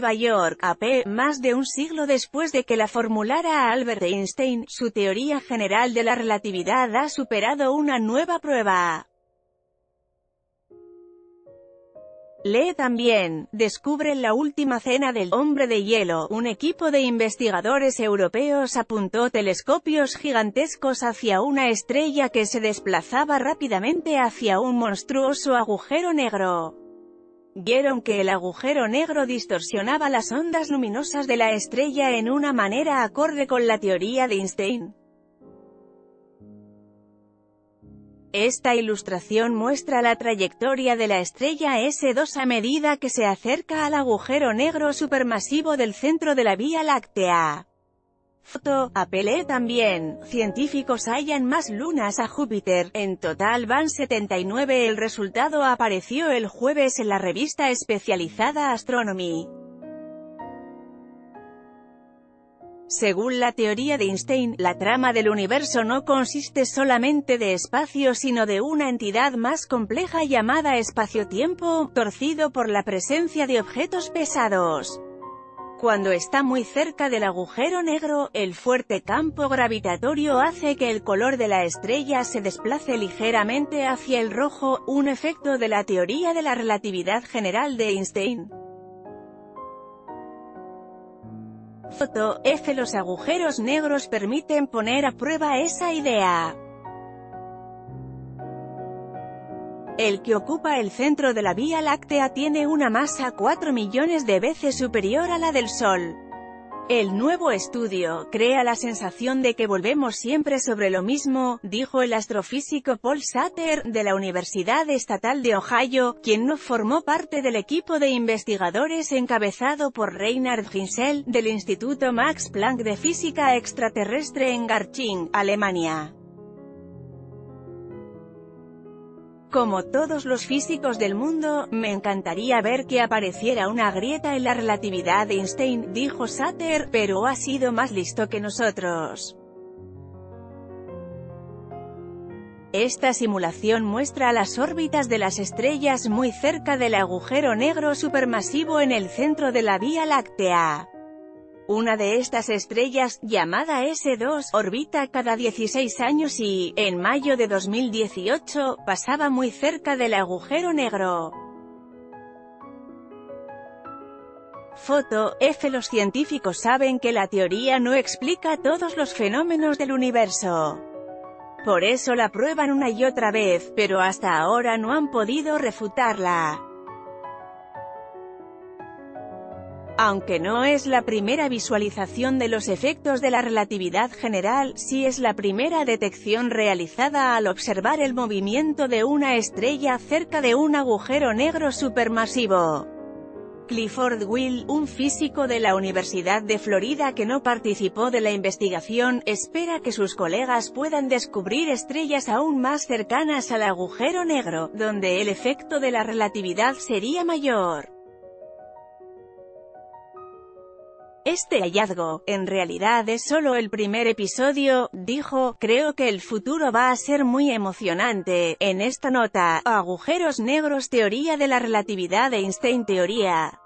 Nueva York, AP, más de un siglo después de que la formulara Albert Einstein, su teoría general de la relatividad ha superado una nueva prueba. Lee también, descubre La última cena del hombre de hielo. Un equipo de investigadores europeos apuntó telescopios gigantescos hacia una estrella que se desplazaba rápidamente hacia un monstruoso agujero negro. Vieron que el agujero negro distorsionaba las ondas luminosas de la estrella en una manera acorde con la teoría de Einstein. Esta ilustración muestra la trayectoria de la estrella S2 a medida que se acerca al agujero negro supermasivo del centro de la Vía Láctea. Foto, AP. También, científicos hallan más lunas a Júpiter, en total van 79. El resultado apareció el jueves en la revista especializada Astronomy. Según la teoría de Einstein, la trama del universo no consiste solamente de espacio sino de una entidad más compleja llamada espacio-tiempo, torcido por la presencia de objetos pesados. Cuando está muy cerca del agujero negro, el fuerte campo gravitatorio hace que el color de la estrella se desplace ligeramente hacia el rojo, un efecto de la teoría de la relatividad general de Einstein. Foto F. Los agujeros negros permiten poner a prueba esa idea. El que ocupa el centro de la Vía Láctea tiene una masa 4 millones de veces superior a la del Sol. El nuevo estudio crea la sensación de que volvemos siempre sobre lo mismo, dijo el astrofísico Paul Sutter, de la Universidad Estatal de Ohio, quien no formó parte del equipo de investigadores encabezado por Reinhard Genzel, del Instituto Max Planck de Física Extraterrestre en Garching, Alemania. Como todos los físicos del mundo, me encantaría ver que apareciera una grieta en la relatividad de Einstein, dijo Sutter, pero ha sido más listo que nosotros. Esta simulación muestra las órbitas de las estrellas muy cerca del agujero negro supermasivo en el centro de la Vía Láctea. Una de estas estrellas, llamada S2, orbita cada 16 años y, en mayo de 2018, pasaba muy cerca del agujero negro. Foto F. Los científicos saben que la teoría no explica todos los fenómenos del universo. Por eso la prueban una y otra vez, pero hasta ahora no han podido refutarla. Aunque no es la primera visualización de los efectos de la relatividad general, sí es la primera detección realizada al observar el movimiento de una estrella cerca de un agujero negro supermasivo. Clifford Will, un físico de la Universidad de Florida que no participó de la investigación, espera que sus colegas puedan descubrir estrellas aún más cercanas al agujero negro, donde el efecto de la relatividad sería mayor. Este hallazgo, en realidad es solo el primer episodio, dijo, creo que el futuro va a ser muy emocionante. En esta nota, agujeros negros, teoría de la relatividad de Einstein, teoría